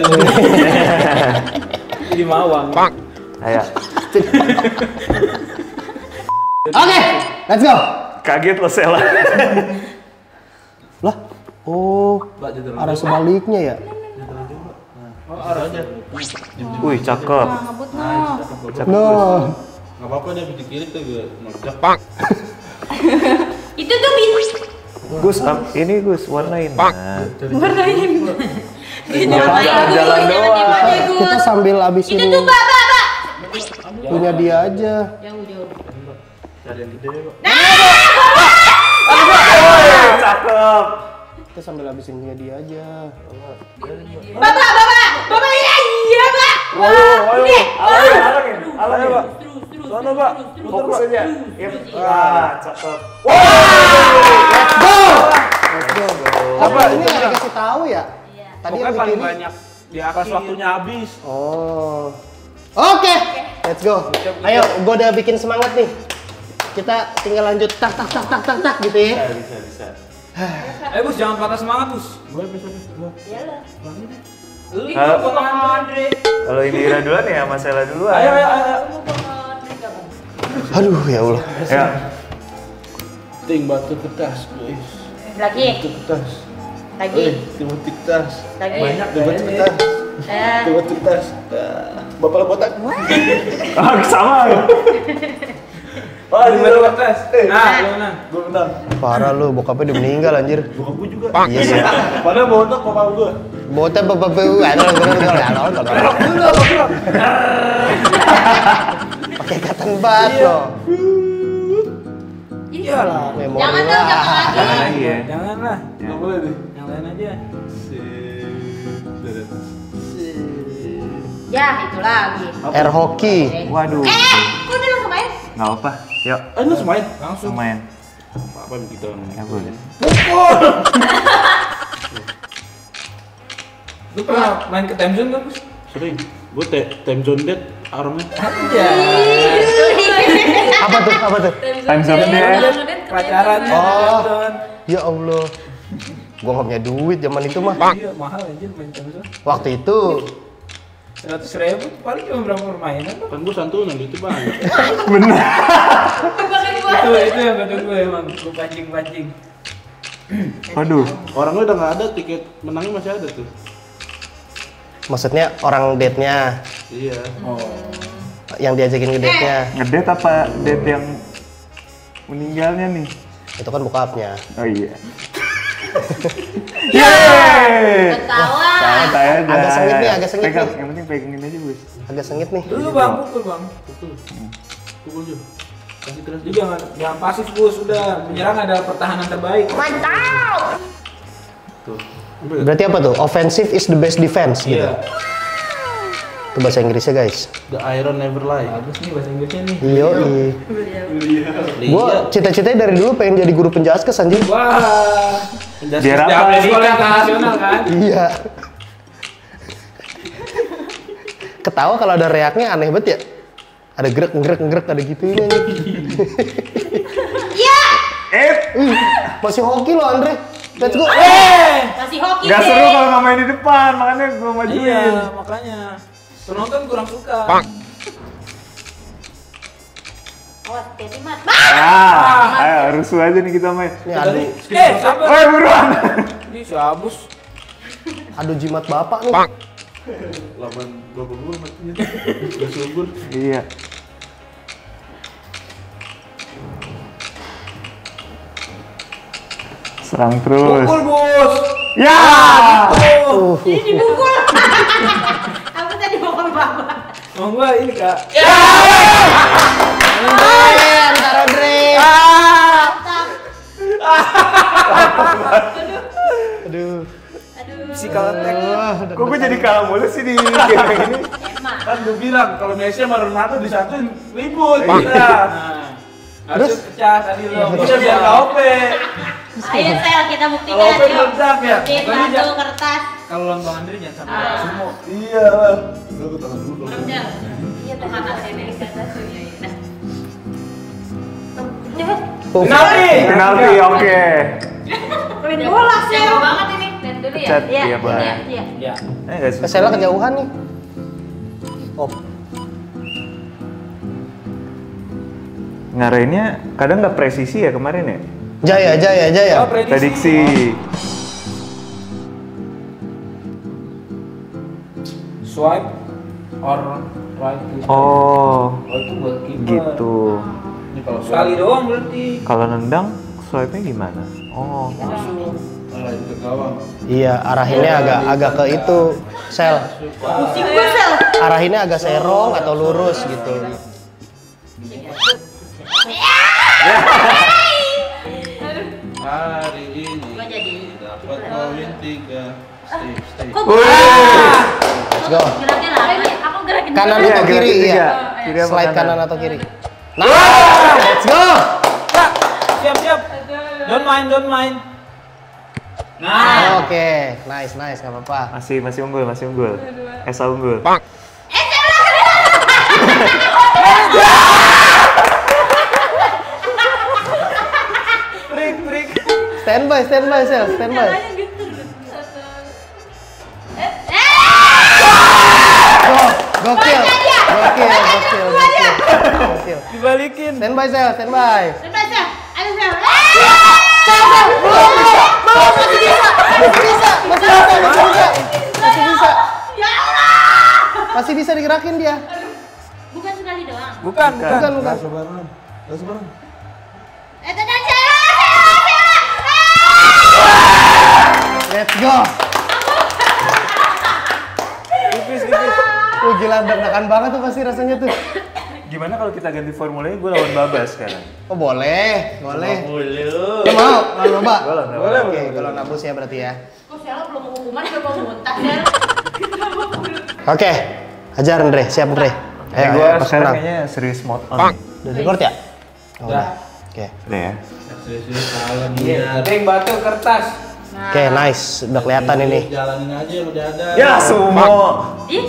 [SPEAKER 5] Di Mawang.
[SPEAKER 3] Ayo.
[SPEAKER 1] Oke, let's go.
[SPEAKER 3] Kaget lo Sela.
[SPEAKER 1] Lah, oh,
[SPEAKER 4] Mbak jadul.
[SPEAKER 1] arah sebaliknya ya?
[SPEAKER 4] Oh, arah aja.
[SPEAKER 3] Wih, cakep.
[SPEAKER 2] Nah, ngebut no.
[SPEAKER 3] Cakep.
[SPEAKER 1] No.
[SPEAKER 4] Enggak apa-apa dia habis dikirim tuh gue meledak.
[SPEAKER 2] Itu tuh bis.
[SPEAKER 3] Gus, am- ini Gus warnain. Nah.
[SPEAKER 2] Warnain. Ini
[SPEAKER 3] Jalan-
[SPEAKER 2] warnain dulu,
[SPEAKER 3] jalan
[SPEAKER 2] jangan
[SPEAKER 3] doang.
[SPEAKER 2] diem aja, Gus.
[SPEAKER 1] Kita sambil abisin
[SPEAKER 2] Itu tuh, Pak, Pak, Pak.
[SPEAKER 1] punya dia aja.
[SPEAKER 2] Jauh, jauh.
[SPEAKER 4] Cari yang gede, Pak.
[SPEAKER 3] Cakep.
[SPEAKER 1] Kita sambil abisin punya dia aja.
[SPEAKER 2] Bapak, Bapak, Bapak, iya, iya, Pak.
[SPEAKER 3] Ayo, ayo.
[SPEAKER 2] Nih,
[SPEAKER 3] Alangin, alangin. Alangin, Pak.
[SPEAKER 2] terus, terus.
[SPEAKER 3] Sono, Pak. Fokus aja. Yep. Wah, cakep.
[SPEAKER 1] Go! Let's go. Apa ini nggak dikasih tahu ya?
[SPEAKER 2] Iya.
[SPEAKER 1] Tadi
[SPEAKER 5] Pokoknya
[SPEAKER 1] yang
[SPEAKER 5] paling
[SPEAKER 1] bikin.
[SPEAKER 5] banyak di
[SPEAKER 4] Pas
[SPEAKER 5] akhir.
[SPEAKER 4] waktunya habis.
[SPEAKER 1] Oh. Oke, let's go. Ayo, gue udah bikin semangat nih. Kita tinggal lanjut tak tak tak tak tak tak gitu ya.
[SPEAKER 4] Bisa, bisa.
[SPEAKER 5] Eh Gus jangan patah semangat Gus.
[SPEAKER 4] Gue bisa, gue.
[SPEAKER 2] Iyalah.
[SPEAKER 5] Lu itu
[SPEAKER 3] Halo.
[SPEAKER 5] potong Andre.
[SPEAKER 3] Kalau Indira duluan ya, Mas Sela duluan.
[SPEAKER 5] Ayo ayo ayo.
[SPEAKER 2] Kamu mau trika, Bang?
[SPEAKER 1] Aduh, ya Allah.
[SPEAKER 3] Ya.
[SPEAKER 4] Ting batu kertas, guys.
[SPEAKER 2] Lagi.
[SPEAKER 4] Batu kertas.
[SPEAKER 2] Lagi.
[SPEAKER 4] Timothy tas.
[SPEAKER 2] Lagi.
[SPEAKER 4] Banyak Timothy tas.
[SPEAKER 2] Eh.
[SPEAKER 4] Timothy tas. Bapak botak.
[SPEAKER 3] Ah, sama.
[SPEAKER 4] Wah, di mana tas?
[SPEAKER 5] Nah, lu menang.
[SPEAKER 4] Gua menang.
[SPEAKER 1] Parah lu, bokapnya udah meninggal anjir.
[SPEAKER 4] Bokap gua juga.
[SPEAKER 1] Iya sih.
[SPEAKER 4] Padahal botak bapak gua.
[SPEAKER 1] Bocah bapak bapak pakai ikatan bat loh.
[SPEAKER 5] Iyalah.
[SPEAKER 1] Memori
[SPEAKER 2] Jangan dong, jangan
[SPEAKER 1] lah.
[SPEAKER 2] lagi.
[SPEAKER 3] Jangan lagi ya.
[SPEAKER 5] Janganlah.
[SPEAKER 4] Enggak boleh nih.
[SPEAKER 5] Yang lain aja.
[SPEAKER 2] Ya, itu lagi.
[SPEAKER 1] Air hoki.
[SPEAKER 3] Waduh.
[SPEAKER 2] Eh, kok udah langsung main?
[SPEAKER 3] Nggak apa. Yuk,
[SPEAKER 4] Ah, lu semain?
[SPEAKER 5] Langsung.
[SPEAKER 3] main.
[SPEAKER 4] Apa begitu?
[SPEAKER 3] Ya boleh.
[SPEAKER 5] Lu pernah main ke time zone kan, Gus?
[SPEAKER 4] Sering. Gua te time zone dead armnya.
[SPEAKER 5] Iya.
[SPEAKER 1] Apa tuh? Apa tuh?
[SPEAKER 3] Time zone dead.
[SPEAKER 5] Pacarannya
[SPEAKER 1] Oh.
[SPEAKER 5] time zone.
[SPEAKER 1] Ya Allah. Gua nggak punya duit zaman itu mah.
[SPEAKER 5] Iya, mahal aja main time zone.
[SPEAKER 1] Waktu itu
[SPEAKER 5] Seratus ribu paling cuma berapa permainan tuh?
[SPEAKER 4] Kan gua santunan itu banyak.
[SPEAKER 5] Itu itu yang kata gue emang gue pancing pancing.
[SPEAKER 3] Waduh.
[SPEAKER 4] Orangnya udah nggak ada, tiket menangnya masih ada tuh.
[SPEAKER 1] maksudnya orang date-nya
[SPEAKER 4] Iya.
[SPEAKER 5] Oh.
[SPEAKER 1] yang diajakin ke date-nya.
[SPEAKER 3] Ngedate apa date yang meninggalnya nih?
[SPEAKER 1] Itu kan bokapnya.
[SPEAKER 3] Oh iya. Yeay.
[SPEAKER 2] Ketawa.
[SPEAKER 3] Santai aja.
[SPEAKER 1] Agak sengit nih, agak sengit
[SPEAKER 3] Pegang,
[SPEAKER 1] nih.
[SPEAKER 3] yang penting pegangin aja, Bos.
[SPEAKER 1] Agak sengit nih.
[SPEAKER 5] Dulu bang, pukul bang.
[SPEAKER 4] Betul. Pukul juga. Kasih terus.
[SPEAKER 5] Jadi jangan jangan pasif Gus, udah menyerang adalah pertahanan terbaik.
[SPEAKER 2] Mantap.
[SPEAKER 4] Tuh.
[SPEAKER 1] Berarti apa tuh? Offensive is the best defense gitu.
[SPEAKER 4] Iya.
[SPEAKER 1] Itu bahasa Inggrisnya, guys.
[SPEAKER 4] The iron never lie.
[SPEAKER 5] Bagus nih bahasa Inggrisnya nih.
[SPEAKER 1] Iya, iya. Gua cita-citanya dari dulu pengen jadi guru penjaskes anjing.
[SPEAKER 5] Wah.
[SPEAKER 3] Biar apa?
[SPEAKER 5] Jangan sekolah internasional kan?
[SPEAKER 1] Iya. Ketawa kalau ada reaknya aneh banget ya. Ada gerak gerak gerak ada gitunya anjing.
[SPEAKER 2] Iya.
[SPEAKER 3] Eh,
[SPEAKER 1] Ih, masih hoki loh Andre. Let's go.
[SPEAKER 5] Eh.
[SPEAKER 2] Masih hoki
[SPEAKER 3] nggak
[SPEAKER 2] deh.
[SPEAKER 3] seru kalau nggak main di depan, makanya gua majuin.
[SPEAKER 5] Iya, makanya penonton kurang suka.
[SPEAKER 2] Awas, hati-hati mat.
[SPEAKER 3] Ah, ayo rusuh aja nih kita main.
[SPEAKER 1] Ini adu
[SPEAKER 5] Eh, sabar.
[SPEAKER 3] Woi, buruan.
[SPEAKER 5] Ini si Abus.
[SPEAKER 1] adu jimat bapak nih.
[SPEAKER 4] Lawan bapak gua matinya. Udah subur.
[SPEAKER 3] Iya. Serang terus.
[SPEAKER 5] Pukul bos.
[SPEAKER 3] Ya.
[SPEAKER 5] Oh.
[SPEAKER 2] Ini dibukul. Apa tadi bokap bapak?
[SPEAKER 5] Mau gua ini kak.
[SPEAKER 1] Andre, antar Andre.
[SPEAKER 2] Mantap.
[SPEAKER 1] Aduh.
[SPEAKER 2] Aduh.
[SPEAKER 5] Si kaletek.
[SPEAKER 3] Kok gue jadi kalah mulu sih di game kayak gini?
[SPEAKER 2] Emang.
[SPEAKER 4] Kan gua bilang kalau Messi sama Ronaldo disatuin ribut.
[SPEAKER 5] Nah,
[SPEAKER 4] Iya.
[SPEAKER 5] harus pecah tadi lo.
[SPEAKER 4] Bisa biar K O P.
[SPEAKER 2] Ayo sel kita buktikan.
[SPEAKER 4] Kalau open
[SPEAKER 2] yuk.
[SPEAKER 4] meledak ya?
[SPEAKER 2] Bikin
[SPEAKER 5] Pokoknya
[SPEAKER 2] batu
[SPEAKER 5] jangan-
[SPEAKER 2] kertas.
[SPEAKER 5] Kalau lawan Bang Andre jangan sampai
[SPEAKER 2] Ah.
[SPEAKER 5] sumo.
[SPEAKER 4] Iya lah. Gua tangan dulu.
[SPEAKER 2] Udah. Iya tuh atas ini ke atas. Iya, iya. Nah. Cepet.
[SPEAKER 1] Oh,
[SPEAKER 5] Penalti.
[SPEAKER 3] Penalti, oke.
[SPEAKER 2] Main bola sih. Jauh banget ini. Lihat dulu ya.
[SPEAKER 3] Pecat,
[SPEAKER 2] Iya,
[SPEAKER 3] iya, Bang.
[SPEAKER 2] iya, iya.
[SPEAKER 5] Ya.
[SPEAKER 3] Eh, nggak susah.
[SPEAKER 1] Kesela kejauhan nih. Oh,
[SPEAKER 3] Ngarainnya kadang nggak presisi ya kemarin ya?
[SPEAKER 1] Jaya, Jaya, Jaya.
[SPEAKER 5] Oh, prediksi.
[SPEAKER 3] Prediksi.
[SPEAKER 5] Swipe or right to
[SPEAKER 3] Oh,
[SPEAKER 5] Oh, itu buat kiper.
[SPEAKER 3] gitu.
[SPEAKER 4] Ini kalau
[SPEAKER 5] Sekali doang berarti.
[SPEAKER 3] Kalau nendang, swipe-nya gimana? Oh,
[SPEAKER 5] Langsung.
[SPEAKER 4] arahin ke gawang.
[SPEAKER 1] Iya, arahinnya agak agak ke itu, sel.
[SPEAKER 2] Pusing gue sel.
[SPEAKER 1] Arahinnya agak serong atau lurus gitu.
[SPEAKER 4] Hari ini
[SPEAKER 2] Gua jadi.
[SPEAKER 4] dapat poin tiga. Stay, stay.
[SPEAKER 2] Kok
[SPEAKER 3] Wih.
[SPEAKER 1] Let's go.
[SPEAKER 2] geraknya lama ya? Aku gerakin
[SPEAKER 1] Kanan
[SPEAKER 2] dulu.
[SPEAKER 3] Iya,
[SPEAKER 1] atau kiri,
[SPEAKER 3] gerak
[SPEAKER 1] iya.
[SPEAKER 3] ketiga. Kiri apa
[SPEAKER 1] Slide
[SPEAKER 3] kanan?
[SPEAKER 1] kanan atau kiri. Nah, let's go.
[SPEAKER 5] Ya, siap siap. Don't mind, don't mind. Nah,
[SPEAKER 1] Oke, nice, nice, nggak apa-apa.
[SPEAKER 3] masih masih unggul, masih unggul. Esa unggul.
[SPEAKER 5] trik trik.
[SPEAKER 1] Standby, standby, sel, standby. Go, gokil, gokil, gokil, gokil, gokil.
[SPEAKER 5] Dibalikin.
[SPEAKER 1] Standby, sel, standby.
[SPEAKER 2] Lepas sel. Ayo sel. Sel, sel.
[SPEAKER 1] masih bisa, masih bisa, masih bisa, masih bisa, masih bisa.
[SPEAKER 2] Ya Allah.
[SPEAKER 1] Masih bisa digerakin dia.
[SPEAKER 2] Bukan sekali doang.
[SPEAKER 5] Bukan, bukan.
[SPEAKER 1] Bukan, bukan.
[SPEAKER 4] Sebarang. Sebarang.
[SPEAKER 2] Eh, tenang, Cel.
[SPEAKER 1] Let's go.
[SPEAKER 5] Tipis, tipis.
[SPEAKER 1] Wah gila, deg-degan banget tuh pasti rasanya tuh.
[SPEAKER 3] Gimana kalau kita ganti formulanya gue lawan Babas sekarang?
[SPEAKER 1] Oh boleh, boleh.
[SPEAKER 3] Boleh.
[SPEAKER 1] Lo mau? Mau coba?
[SPEAKER 3] Boleh,
[SPEAKER 1] Boleh, oke. Kalau nabus ya berarti ya.
[SPEAKER 2] Kok Sheila belum hukuman udah mau muntah, Cel?
[SPEAKER 1] Oke, ajar Andre, siap Andre.
[SPEAKER 3] Ini
[SPEAKER 1] Ayo,
[SPEAKER 3] gue
[SPEAKER 1] ayo, pas
[SPEAKER 3] sekarang
[SPEAKER 1] menang.
[SPEAKER 3] kayaknya serius mode on.
[SPEAKER 1] Udah record ya? Oh, udah. Oke.
[SPEAKER 3] Udah ya.
[SPEAKER 4] Serius salah dia.
[SPEAKER 5] Ring batu kertas.
[SPEAKER 1] Oke, nice. Udah kelihatan ini.
[SPEAKER 4] Jalanin aja udah ada.
[SPEAKER 3] Ya sumo.
[SPEAKER 2] Ih.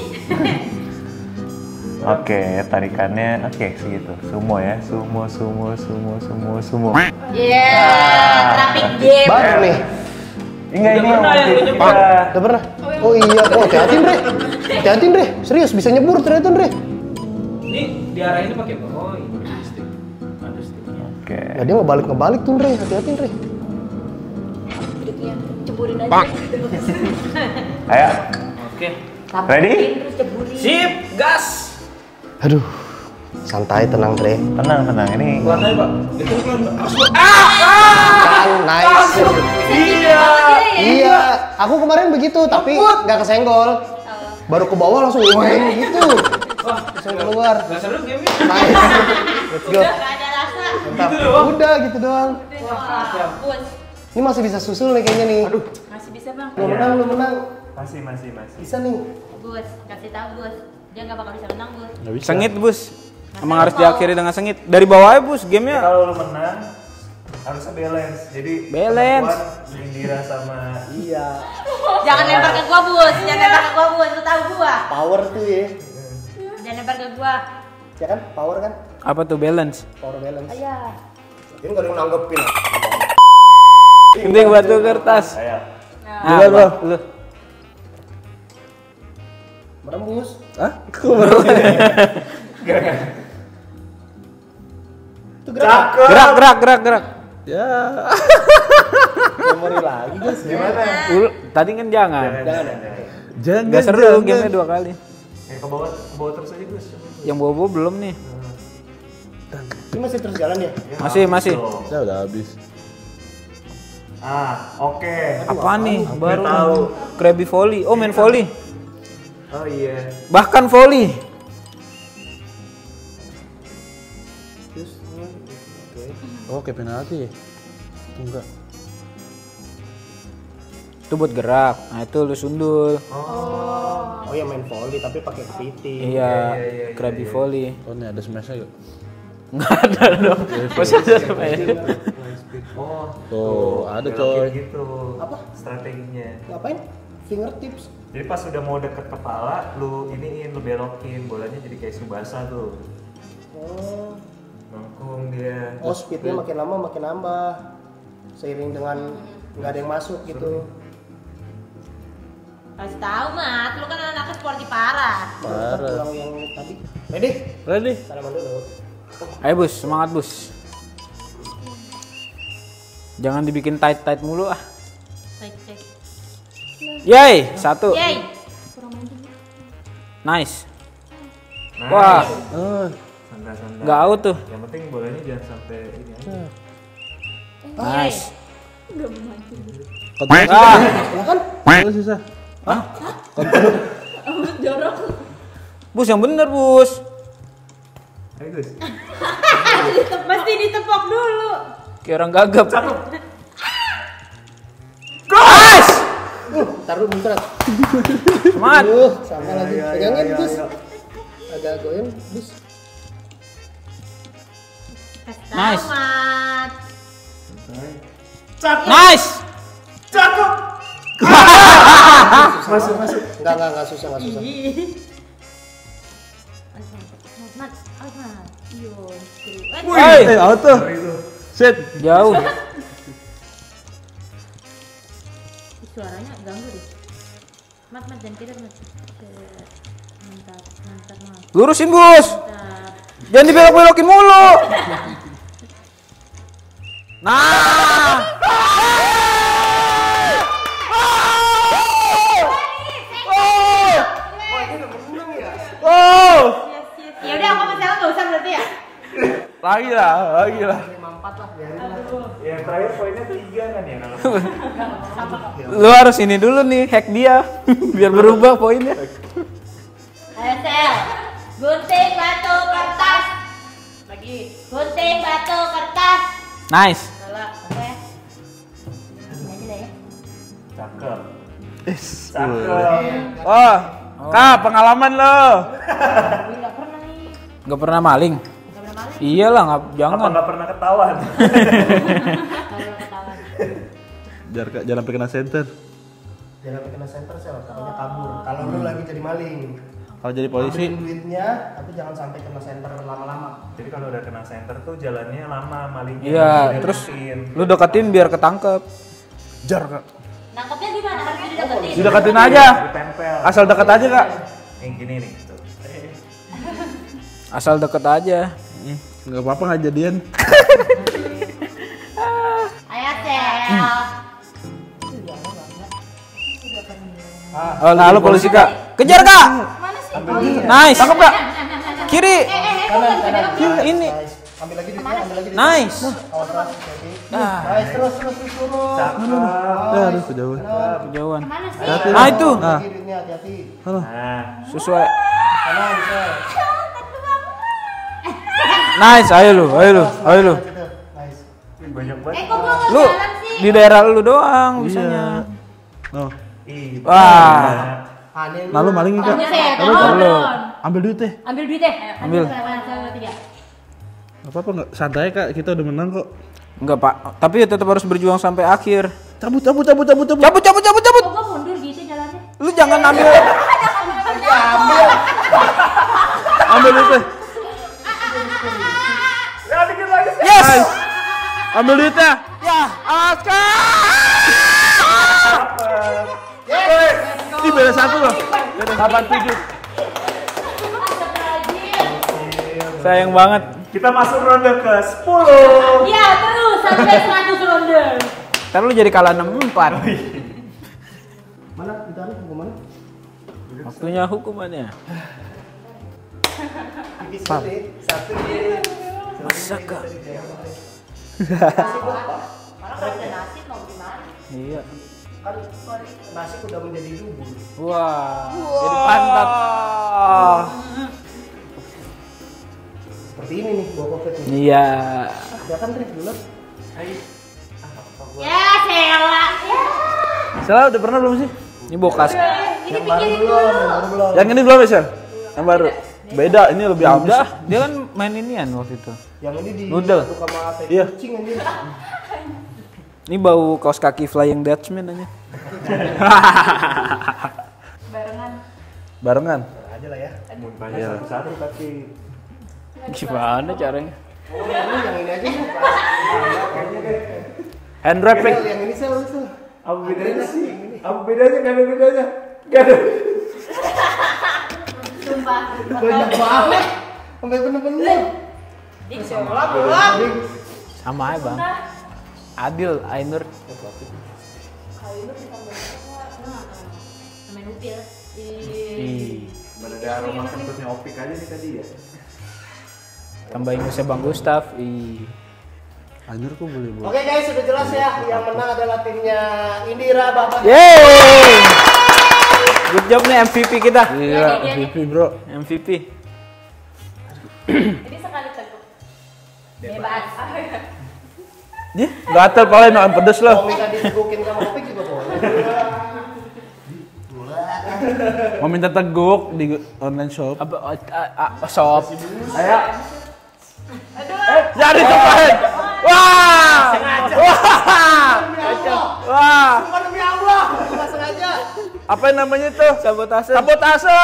[SPEAKER 3] Oke, tarikannya oke segitu. Sumo ya, sumo, sumo, sumo, sumo, sumo.
[SPEAKER 2] Iya, traffic game.
[SPEAKER 1] Baru nih.
[SPEAKER 3] Enggak ini
[SPEAKER 5] pernah yang lu
[SPEAKER 3] kita.
[SPEAKER 1] Udah pernah? Oh iya, oh hati-hati Andre. Hati-hati Andre, serius bisa nyebur ternyata Andre.
[SPEAKER 5] Ini diarahinnya pakai apa? Oh, ini stick. Ada sticknya.
[SPEAKER 3] Oke.
[SPEAKER 1] Ya dia ngebalik ngebalik tuh Andre, hati-hati Andre.
[SPEAKER 2] Duduknya ceburin aja.
[SPEAKER 3] Ayo.
[SPEAKER 5] Oke.
[SPEAKER 3] Ready?
[SPEAKER 2] Terus ceburin.
[SPEAKER 5] Sip, gas.
[SPEAKER 1] Aduh, santai tenang Andre.
[SPEAKER 3] Tenang, tenang. Ini
[SPEAKER 4] Warnanya Pak. Itu kan harus
[SPEAKER 1] Kan, nice.
[SPEAKER 2] Iya.
[SPEAKER 1] Iya, aku kemarin begitu tapi nggak kesenggol. Baru ke bawah langsung weng gitu. Langsung keluar.
[SPEAKER 5] Gak seru game-nya.
[SPEAKER 1] Nice. Let's go.
[SPEAKER 2] Udah gak ada rasa.
[SPEAKER 1] Mantap.
[SPEAKER 5] Gitu doang?
[SPEAKER 1] Udah gitu doang.
[SPEAKER 2] Wah, bos.
[SPEAKER 1] Ini masih bisa susul nih kayaknya nih. Aduh,
[SPEAKER 2] Masih bisa, Bang.
[SPEAKER 1] lu menang, lu menang.
[SPEAKER 3] masih, masih, masih.
[SPEAKER 1] Bisa nih.
[SPEAKER 2] Bos, kasih tahu, Bos. Dia gak bakal bisa menang, Bos.
[SPEAKER 5] Sengit, Bus. Emang harus diakhiri dengan sengit. Dari bawah aja, Bus, gamenya.
[SPEAKER 3] Kalau lu menang harusnya balance. Jadi
[SPEAKER 5] Balance.
[SPEAKER 3] perempuan, Indira sama
[SPEAKER 1] Iya.
[SPEAKER 2] Jangan lempar ke gua, Bos. Jangan lempar ke gua, Bos. Lu tahu gua.
[SPEAKER 1] Power tuh ya.
[SPEAKER 2] Jangan lempar ke gua.
[SPEAKER 1] Ya kan? Power kan?
[SPEAKER 5] Apa tuh balance?
[SPEAKER 1] Power balance.
[SPEAKER 2] Iya.
[SPEAKER 1] Ini nggak ada yang nanggepin.
[SPEAKER 5] Gunting batu kertas.
[SPEAKER 3] Ayo.
[SPEAKER 5] Nah, bro, lu.
[SPEAKER 1] Merembus.
[SPEAKER 5] Hah? Kok baru?
[SPEAKER 1] Itu gerak.
[SPEAKER 5] Gerak, gerak, gerak, gerak.
[SPEAKER 1] Ya. Memori lagi guys.
[SPEAKER 3] Gimana?
[SPEAKER 5] Ul- tadi kan jangan.
[SPEAKER 1] Jangan ya.
[SPEAKER 4] Jangan.
[SPEAKER 5] Gak seru gamenya dua kali.
[SPEAKER 3] Eh, ke bawah, ke bawah terus aja, Gus.
[SPEAKER 5] Yang bobo belum nih.
[SPEAKER 1] Ini masih terus jalan ya?
[SPEAKER 3] Ya,
[SPEAKER 5] Masih, masih.
[SPEAKER 3] dong.
[SPEAKER 4] Ya udah habis.
[SPEAKER 3] Ah, oke.
[SPEAKER 5] Apa nih? Baru
[SPEAKER 3] tahu.
[SPEAKER 5] Krabby volley. Oh, main volley.
[SPEAKER 3] Oh iya.
[SPEAKER 5] Bahkan volley.
[SPEAKER 4] Oh, kayak penalti ya? Enggak.
[SPEAKER 5] Itu buat gerak. Nah, itu lu sundul.
[SPEAKER 1] Oh ya main volley tapi pakai kepiting.
[SPEAKER 5] Iya,
[SPEAKER 3] iya, iya,
[SPEAKER 5] Krabby
[SPEAKER 3] iya.
[SPEAKER 5] volley.
[SPEAKER 4] Oh, ini ada smash-nya yuk.
[SPEAKER 5] Enggak ada dong. Masih ada semuanya.
[SPEAKER 3] Oh,
[SPEAKER 4] Tuh, ada
[SPEAKER 3] belokin
[SPEAKER 4] coy.
[SPEAKER 3] gitu.
[SPEAKER 1] Apa?
[SPEAKER 3] Strateginya.
[SPEAKER 1] Ngapain? Fingertips.
[SPEAKER 3] Jadi pas udah mau deket kepala, lu iniin, lu belokin, bolanya jadi kayak Subasa tuh.
[SPEAKER 1] Oh.
[SPEAKER 3] Melengkung dia.
[SPEAKER 1] Oh speednya makin lama makin nambah. Seiring dengan nggak ada yang masuk gitu.
[SPEAKER 2] Kasih tahu, Mat. Lu kan anaknya sporty parah.
[SPEAKER 4] Parah.
[SPEAKER 1] Pulang yang tadi. Ready?
[SPEAKER 4] Ready?
[SPEAKER 1] Salaman dulu.
[SPEAKER 5] Ayo, Bus, semangat, Bus. Jangan dibikin tight-tight mulu ah.
[SPEAKER 2] Cek, cek.
[SPEAKER 5] Yay, satu.
[SPEAKER 2] Yeay.
[SPEAKER 5] Nice.
[SPEAKER 3] Nah,
[SPEAKER 5] Wah,
[SPEAKER 4] Oh,
[SPEAKER 3] sangga-sangga.
[SPEAKER 5] nggak out tuh.
[SPEAKER 3] Yang penting bolanya jangan sampai ini aja.
[SPEAKER 5] Nice.
[SPEAKER 4] kontrol
[SPEAKER 5] Ah,
[SPEAKER 1] Ya kan?
[SPEAKER 4] kontrol susah.
[SPEAKER 5] Bus yang bener, Bus.
[SPEAKER 3] Ayo Gus.
[SPEAKER 2] Mesti ditepok dulu.
[SPEAKER 5] Kayak orang gagap.
[SPEAKER 1] Uh, taruh bentar.
[SPEAKER 5] Semangat.
[SPEAKER 1] Uh, sama lagi.
[SPEAKER 3] Ayo, ayo,
[SPEAKER 1] Pegangin
[SPEAKER 3] ayo,
[SPEAKER 1] bus.
[SPEAKER 3] ayo.
[SPEAKER 1] Agak goyang bus.
[SPEAKER 2] Kasih tahu,
[SPEAKER 5] Nice.
[SPEAKER 2] Mat.
[SPEAKER 5] Nice.
[SPEAKER 1] Masuk masuk. Enggak enggak enggak susah enggak susah.
[SPEAKER 2] Ih. Mat, Mat. Awas, Mat. Iyo, skru. Eh,
[SPEAKER 5] Hey,
[SPEAKER 4] Eh, auto. Set.
[SPEAKER 5] jauh.
[SPEAKER 2] suaranya ganggu deh. Mat, Mat, jangan kira, Mat. Set. Mantap, mantap, Mat.
[SPEAKER 5] Lurusin, Bus.
[SPEAKER 2] Mantap.
[SPEAKER 5] Jangan dibelok-belokin mulu. Nah.
[SPEAKER 4] Oh.
[SPEAKER 2] Yes, yes. Ya udah aku masih nggak usah berarti ya.
[SPEAKER 4] Lagi lah, lagi lah.
[SPEAKER 1] lima empat lah, biarin lah.
[SPEAKER 3] Yang terakhir poinnya tiga kan ya kalau.
[SPEAKER 4] Lu harus ini dulu nih, hack dia biar berubah poinnya.
[SPEAKER 2] Ayo Sel. Gunting batu kertas. Lagi. Gunting batu kertas.
[SPEAKER 4] Nice.
[SPEAKER 2] Salah. Oke. Ini aja lah ya.
[SPEAKER 3] Cakep.
[SPEAKER 4] Is.
[SPEAKER 3] Cakep.
[SPEAKER 4] Oh, Kak, pengalaman lo.
[SPEAKER 2] Gue nggak pernah nih.
[SPEAKER 4] Nggak pernah maling?
[SPEAKER 2] Nggak pernah maling.
[SPEAKER 4] Iyalah, nggak
[SPEAKER 3] Apa
[SPEAKER 4] jangan.
[SPEAKER 3] nggak pernah ketahuan?
[SPEAKER 2] Nggak pernah ketahuan.
[SPEAKER 4] Jangan jangan sampai kena center.
[SPEAKER 1] Jangan sampai kena center sel, takutnya kabur. Kalau lu lagi jadi maling,
[SPEAKER 4] Kalau jadi polisi,
[SPEAKER 1] ambilin duitnya, tapi jangan sampai kena center lama-lama.
[SPEAKER 3] Jadi kalau udah kena center tuh jalannya lama malingnya.
[SPEAKER 4] iya,
[SPEAKER 3] Dia
[SPEAKER 4] terus
[SPEAKER 3] deketin.
[SPEAKER 4] lu deketin biar ketangkep. Jar, Kak.
[SPEAKER 2] Nangkepnya gimana? Harus dideketin.
[SPEAKER 4] Dideketin aja.
[SPEAKER 3] Ditempel.
[SPEAKER 4] Asal deket aja, Kak.
[SPEAKER 3] Yang gini nih. Tuh.
[SPEAKER 4] Asal deket aja. Nggak apa-apa nggak jadian.
[SPEAKER 2] Ayo Sel.
[SPEAKER 4] Oh, nah, lu polisi, Kak. Kejar, Kak.
[SPEAKER 2] Mana sih?
[SPEAKER 4] Nice. Tangkap, Kak. Kiri.
[SPEAKER 2] Eh, eh, eh, kok nggak bisa belok?
[SPEAKER 4] Ini.
[SPEAKER 1] Nice. Ambil lagi duitnya, ambil lagi duitnya.
[SPEAKER 4] Nice.
[SPEAKER 1] Awas, awas, hati-hati.
[SPEAKER 4] Nah.
[SPEAKER 1] Nice, terus, terus, terus, turun.
[SPEAKER 3] Cakep.
[SPEAKER 1] Nice.
[SPEAKER 4] Aduh, kejauhan. Kejauhan.
[SPEAKER 2] Kemana sih?
[SPEAKER 4] Nah, itu.
[SPEAKER 1] Ambil
[SPEAKER 4] Nah,
[SPEAKER 1] lagi duitnya, hati-hati.
[SPEAKER 3] Nah,
[SPEAKER 4] sesuai.
[SPEAKER 1] Kanan, sel.
[SPEAKER 4] Nice, ayo lu, ayo lu, ayo lu.
[SPEAKER 1] Nice.
[SPEAKER 3] banyak banget.
[SPEAKER 2] Eh, kok gua nggak
[SPEAKER 4] Lu
[SPEAKER 2] jalan sih?
[SPEAKER 4] di daerah lu doang bisanya.
[SPEAKER 6] Oh,
[SPEAKER 3] Ih,
[SPEAKER 4] Wah.
[SPEAKER 1] Ah, ini
[SPEAKER 6] lalu maling Kak.
[SPEAKER 2] Kamu Sel,
[SPEAKER 4] Lalu,
[SPEAKER 2] tahu
[SPEAKER 4] lalu.
[SPEAKER 2] belum?
[SPEAKER 6] Ambil duit teh.
[SPEAKER 2] Ambil duit deh. Ayo,
[SPEAKER 4] Ambil.
[SPEAKER 2] Mana, mana, satu, tiga.
[SPEAKER 6] Gak apa-apa enggak santai Kak, kita udah menang kok.
[SPEAKER 4] Enggak, Pak. Tapi tetap harus berjuang sampai akhir.
[SPEAKER 6] Cabut cabut cabut cabut cabut.
[SPEAKER 4] Cabut, cabut, cabut, cabut.
[SPEAKER 2] Kok gua mundur gitu jalannya?
[SPEAKER 4] Lu jangan ambil.
[SPEAKER 1] ambil.
[SPEAKER 6] Ambil duit teh.
[SPEAKER 3] ya dikit lagi sih.
[SPEAKER 4] Yes.
[SPEAKER 6] Ambil duitnya.
[SPEAKER 4] Ya, Aska.
[SPEAKER 6] Ini beda satu loh.
[SPEAKER 4] delapan tujuh. Sayang banget.
[SPEAKER 3] Kita masuk ronde ke sepuluh.
[SPEAKER 2] Iya, terus sampai seratus ronde.
[SPEAKER 4] Ntar lu jadi kalah enam empat.
[SPEAKER 1] Mana ditarik ke mana?
[SPEAKER 4] Waktunya hukumannya.
[SPEAKER 1] Tipis sulit. Satu ini.
[SPEAKER 4] Masaka.
[SPEAKER 2] Orang kalau ada nasi mau gimana?
[SPEAKER 4] Iya.
[SPEAKER 1] Kan nasi udah menjadi bubur.
[SPEAKER 4] Wah, jadi pantat.
[SPEAKER 1] Seperti ini nih bawa covid nih.
[SPEAKER 4] Iya.
[SPEAKER 1] Ya kan Trik dulu.
[SPEAKER 2] Ya, Sela. Ya.
[SPEAKER 4] Salah udah pernah belum sih? Ini bokas.
[SPEAKER 2] Ini
[SPEAKER 1] Yang baru
[SPEAKER 2] pikirin
[SPEAKER 1] belum,
[SPEAKER 2] dulu.
[SPEAKER 1] yang baru belum.
[SPEAKER 6] Yang ini belum ya, Sel? Yang baru. Beda, ini lebih
[SPEAKER 4] Ya
[SPEAKER 6] halus.
[SPEAKER 4] udah, dia kan main inian waktu itu.
[SPEAKER 1] Yang ini di
[SPEAKER 4] Noodle.
[SPEAKER 1] satu sama tai
[SPEAKER 6] Iya.
[SPEAKER 1] kucing anjir.
[SPEAKER 4] Ini bau kaos kaki Flying Dutchman aja.
[SPEAKER 2] Barengan.
[SPEAKER 6] Barengan.
[SPEAKER 1] Aja lah ya.
[SPEAKER 3] Muntahnya satu-satu tapi.
[SPEAKER 4] Gimana caranya?
[SPEAKER 1] Oh, lu yang ini aja nih.
[SPEAKER 4] Hand wrapping.
[SPEAKER 1] Yang ini sel sel.
[SPEAKER 3] Apa bedanya sih? Apa bedanya? Gak ada bedanya. Gak ada.
[SPEAKER 2] Sumpah.
[SPEAKER 1] Banyak banget. Sampai bener-bener.
[SPEAKER 2] Di sekolah belum.
[SPEAKER 4] Sama aja, Bang. Adil, Ainur.
[SPEAKER 2] Main upil.
[SPEAKER 4] Ih,
[SPEAKER 3] Mana ada aroma kentutnya opik aja nih tadi ya.
[SPEAKER 4] tambah Inggrisnya Bang Gustaf. Ih.
[SPEAKER 6] Anjir kok boleh boleh.
[SPEAKER 1] Oke guys, sudah jelas ya. Yang menang adalah timnya Indira Bapak.
[SPEAKER 4] Yeay. Good job nih M V P kita.
[SPEAKER 6] Iya, M V P bro.
[SPEAKER 4] M V P.
[SPEAKER 2] Ini sekali teguk. Bebas.
[SPEAKER 4] Dia gatel pala makan pedes
[SPEAKER 1] Mau
[SPEAKER 4] loh.
[SPEAKER 1] minta ditegukin sama Opik juga boleh.
[SPEAKER 6] Mau minta teguk di online shop.
[SPEAKER 4] Apa oh, ah, ah, shop.
[SPEAKER 6] Ayo.
[SPEAKER 4] Jadi cobain. Wah. Wah. Wah.
[SPEAKER 1] Bukan demi Allah, nggak sengaja.
[SPEAKER 4] Apa yang namanya itu? Sabotase. Sabotase.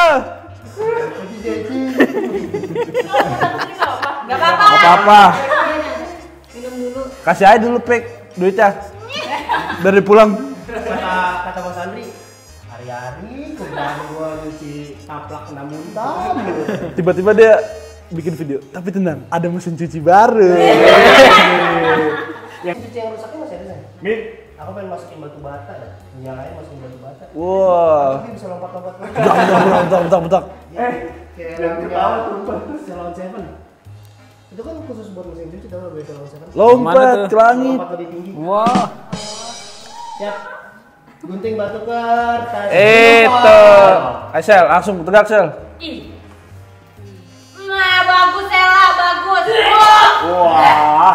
[SPEAKER 2] Gak apa-apa.
[SPEAKER 4] Gak apa-apa.
[SPEAKER 2] Minum dulu.
[SPEAKER 6] Kasih aja dulu Pek duitnya. Dari pulang.
[SPEAKER 1] Kata kata Mas Andri, hari-hari kerjaan gua nyuci taplak kena muntah.
[SPEAKER 6] Tiba-tiba dia bikin video. Tapi tenang, ada mesin cuci baru.
[SPEAKER 1] Yang cuci yang rusaknya masih ada nggak?
[SPEAKER 3] Min,
[SPEAKER 1] Aku pengen masukin batu bata dah. Nyalain masukin batu bata.
[SPEAKER 6] Wah.
[SPEAKER 1] Tapi bisa lompat-lompat.
[SPEAKER 6] Bentak, bentak, bentak, bentak, bentak.
[SPEAKER 1] Eh, kayak yang ketawa tuh. Salon Seven. Itu kan khusus buat mesin cuci, tahu nggak Salon Seven?
[SPEAKER 6] Lompat ke langit.
[SPEAKER 1] Lompat lebih tinggi.
[SPEAKER 6] Wah.
[SPEAKER 1] Siap. Gunting batu kertas.
[SPEAKER 6] Itu. Ayo Sel, langsung tegak Sel.
[SPEAKER 2] Ih. Nah, bagus Ella, bagus.
[SPEAKER 3] Wah.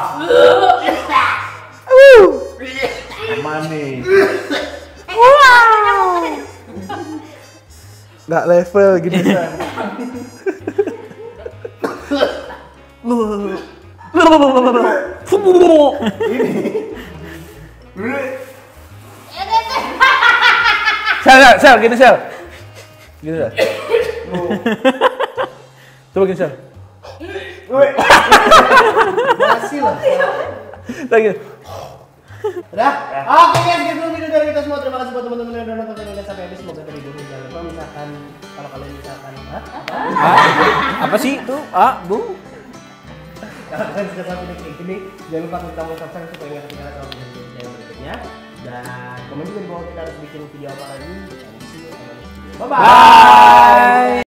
[SPEAKER 3] Aman nih.
[SPEAKER 6] Nggak level gini Sel. Sel, Sel, Sel, gini Sel. Gini Sel. Coba gini Sel.
[SPEAKER 1] Masih lah.
[SPEAKER 6] Lagi.
[SPEAKER 1] Udah? Oke guys, gitu dulu video dari kita semua. Terima kasih buat teman-teman yang udah nonton video ini sampai habis. Semoga terhibur. Jangan lupa misalkan kalau kalian misalkan, hah?
[SPEAKER 6] Apa sih itu? Ah, Bu.
[SPEAKER 1] Kalau kalian suka sama video kayak gini, jangan lupa klik tombol subscribe supaya nggak ketinggalan sama video yang berikutnya. Dan komen juga di bawah kita harus bikin video apa lagi. Bye bye.